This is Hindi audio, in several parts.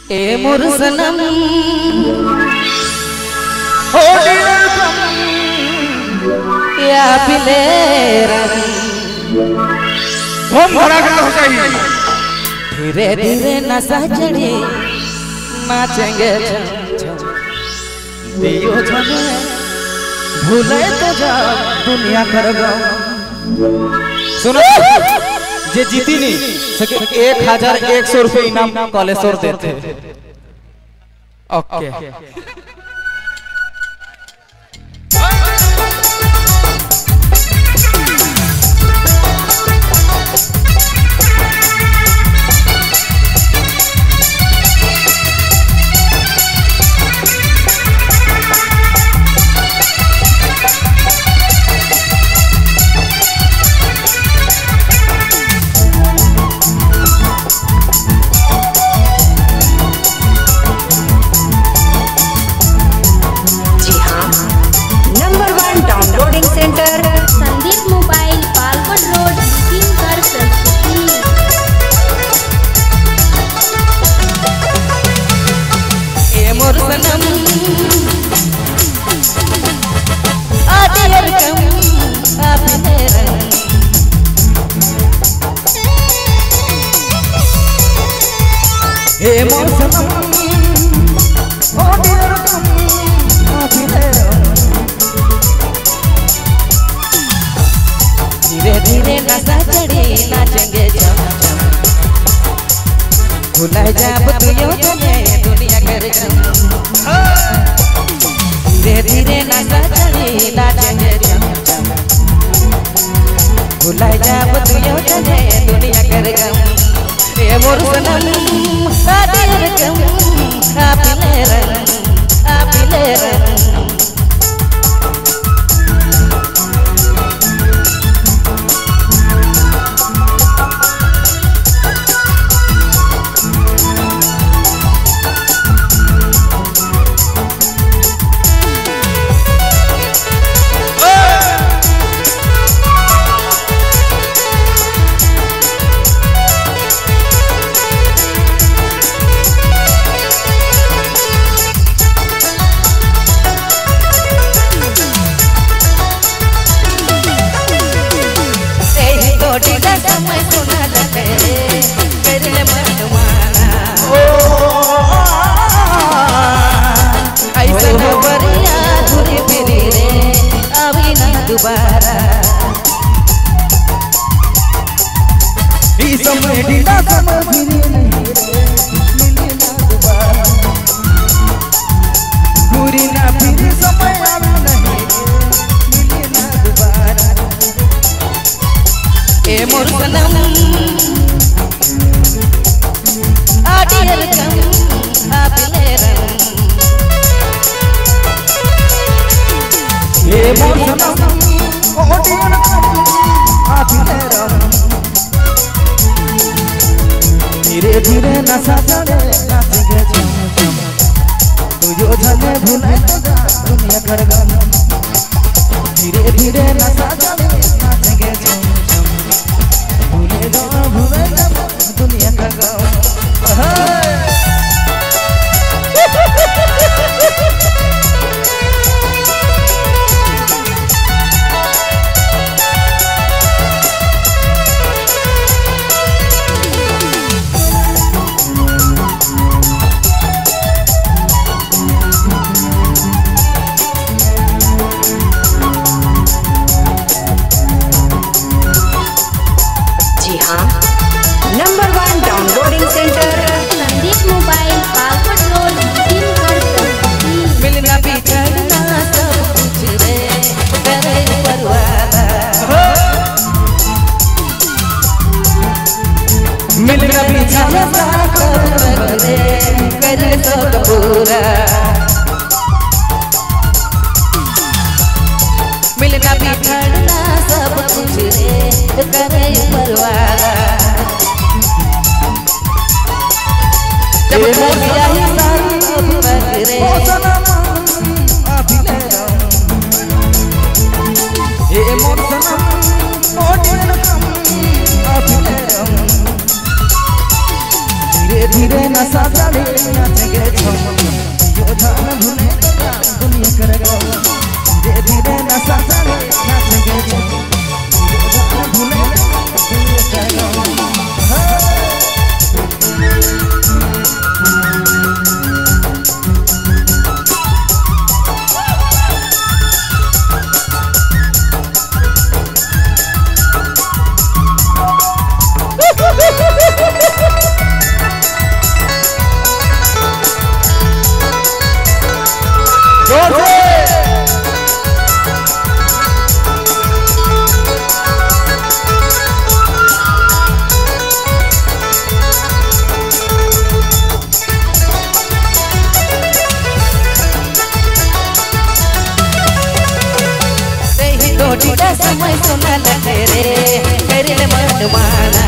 ए मोर सनम हो दिलकम या बिलेरा हम भरा के हो चाहिए धीरे धीरे नशा चढ़े नाचेंगे दियो झने भूले तो जा दुनिया कर गो। सुनो जे जीती नहीं सके 1100 रुपए इनाम कॉलेश्वर देते। ओके ए मोर सनम ओ दिलकम धीरे धीरे नशा चढ़े नाचेंगे जम जम भुला जाब तुयो जने दुनिया कर गम। धीरे धीरे नशा चढ़े नाचेंगे जम जम भुला जाब तुयो जने दुनिया कर गम। ए मोर सनम दिलकम बिलेरा समय सुना लगे करले मनमाना ऐसा बरिया घुरे फिरे रे अभी ना दोबारा इस समय ढीला समय फिरे मिले ना दोबारा पूरी ना फिर समय आवे नहीं मिले ना दोबारा। ए मोर सनम दिलकम बिलेरा ए मोर सनम ओ दिलकम बिलेरा धीरे धीरे नशा चढ़े नाचेंगे झम झम तुझो झने भूले तो जा दुनिया कर गम। धीरे धीरे नशा चढ़े नाचेंगे झम भूले दुनिया का गाँव। जी हाँ, number 1 downloading centre Sandeep mobile Palkot road मिलना बिछड़ना सब कुछ रे करे परवाना मिलना बिछड़ना सब रे करे सब पूरा मिलना बिछड़ना सब कुछ रे करे परवाना जब मोरिया ही सारी बगरे ए मोर सनम ओ दिलकम बिलेरा धीरे धीरे नशा चढ़े नाचेंगे झूम यो धन भुले दुनिया कर गम धीरे धीरे नशा चढ़े नाचेंगे झूम यो धन भुले दुनिया कर गम समय सुना लगे रे करिले मन माना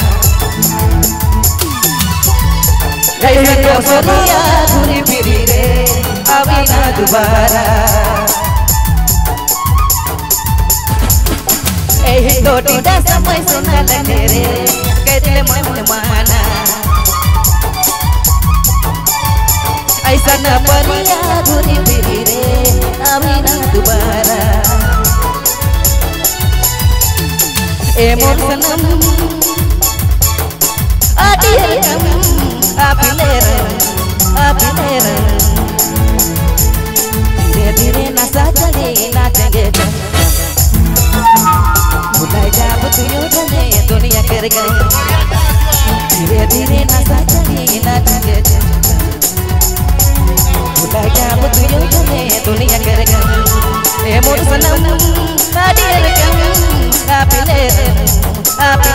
तो सोनिया घूरी फिरी रे अभी ना दोबारा यही तो टीटा समय सुना लगे रे करिले मन माना ऐसा न परिया घूरी फिरी रे अभी ना दोबारा ए मोर सनम आदिर कम आपिलेर धीरे धीरे नशा चढ़े नाचेंगे भुलाए जाब तुयो जने दुनिया कर गम धीरे धीरे नशा चढ़े नाचेंगे भुलाए जाब तुयो जने दुनिया कर गम ए मोर सनम आदिर कम आपिलेर